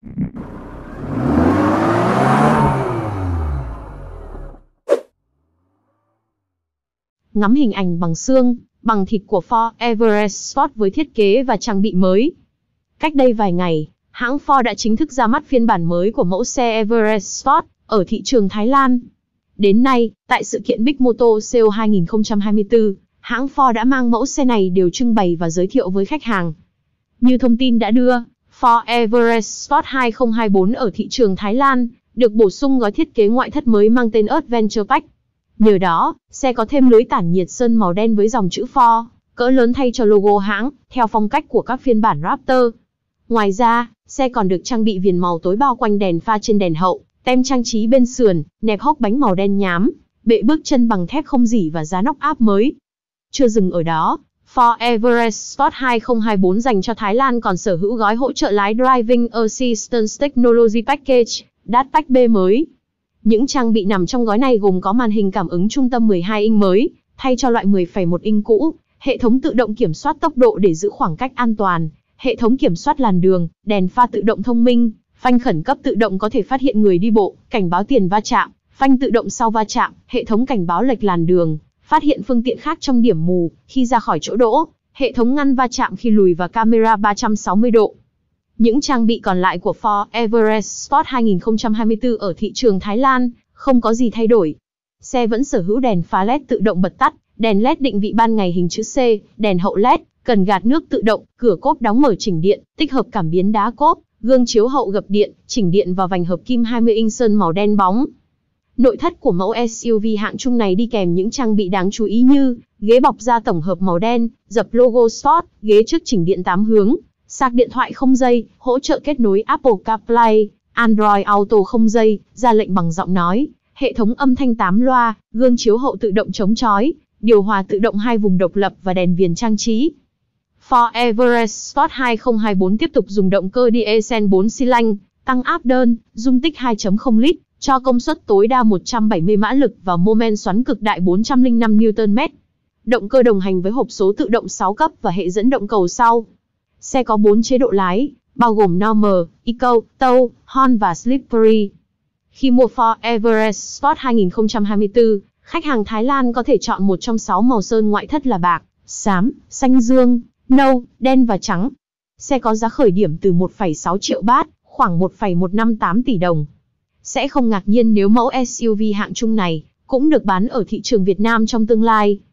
Ngắm hình ảnh bằng xương, bằng thịt của Ford Everest Sport với thiết kế và trang bị mới. Cách đây vài ngày, hãng Ford đã chính thức ra mắt phiên bản mới của mẫu xe Everest Sport ở thị trường Thái Lan. Đến nay, tại sự kiện Big Motor Show 2024, hãng Ford đã mang mẫu xe này đều trưng bày và giới thiệu với khách hàng. Như thông tin đã đưa, Ford Everest Sport 2024 ở thị trường Thái Lan được bổ sung gói thiết kế ngoại thất mới mang tên Adventure Pack. Nhờ đó, xe có thêm lưới tản nhiệt sơn màu đen với dòng chữ Ford, cỡ lớn thay cho logo hãng, theo phong cách của các phiên bản Raptor. Ngoài ra, xe còn được trang bị viền màu tối bao quanh đèn pha trên đèn hậu, tem trang trí bên sườn, nẹp hốc bánh màu đen nhám, bệ bước chân bằng thép không rỉ và giá nóc áp mới. Chưa dừng ở đó, Ford Everest Sport 2024 dành cho Thái Lan còn sở hữu gói hỗ trợ lái Driving Assistance Technology Package, DAT-Pack B mới. Những trang bị nằm trong gói này gồm có màn hình cảm ứng trung tâm 12 inch mới, thay cho loại 10,1 inch cũ, hệ thống tự động kiểm soát tốc độ để giữ khoảng cách an toàn, hệ thống kiểm soát làn đường, đèn pha tự động thông minh, phanh khẩn cấp tự động có thể phát hiện người đi bộ, cảnh báo tiền va chạm, phanh tự động sau va chạm, hệ thống cảnh báo lệch làn đường, phát hiện phương tiện khác trong điểm mù khi ra khỏi chỗ đỗ, hệ thống ngăn va chạm khi lùi và camera 360 độ. Những trang bị còn lại của Ford Everest Sport 2024 ở thị trường Thái Lan không có gì thay đổi. Xe vẫn sở hữu đèn pha LED tự động bật tắt, đèn LED định vị ban ngày hình chữ C, đèn hậu LED, cần gạt nước tự động, cửa cốp đóng mở chỉnh điện, tích hợp cảm biến đá cốp, gương chiếu hậu gập điện, chỉnh điện và vành hợp kim 20 inch sơn màu đen bóng. Nội thất của mẫu SUV hạng trung này đi kèm những trang bị đáng chú ý như ghế bọc da tổng hợp màu đen, dập logo Sport, ghế trước chỉnh điện 8 hướng, sạc điện thoại không dây, hỗ trợ kết nối Apple CarPlay, Android Auto không dây, ra lệnh bằng giọng nói, hệ thống âm thanh 8 loa, gương chiếu hậu tự động chống chói, điều hòa tự động 2 vùng độc lập và đèn viền trang trí. Ford Everest Sport 2024 tiếp tục dùng động cơ diesel 4 xi lanh, tăng áp đơn, dung tích 2.0 lít, cho công suất tối đa 170 mã lực và mô men xoắn cực đại 405 Nm. Động cơ đồng hành với hộp số tự động 6 cấp và hệ dẫn động cầu sau. Xe có 4 chế độ lái, bao gồm Normal, Eco, Tow, Horn và Slippery. Khi mua Ford Everest Sport 2024, khách hàng Thái Lan có thể chọn một trong 6 màu sơn ngoại thất là bạc, xám, xanh dương, nâu, đen và trắng. Xe có giá khởi điểm từ 1,6 triệu baht, khoảng 1,158 tỷ đồng. Sẽ không ngạc nhiên nếu mẫu SUV hạng trung này cũng được bán ở thị trường Việt Nam trong tương lai.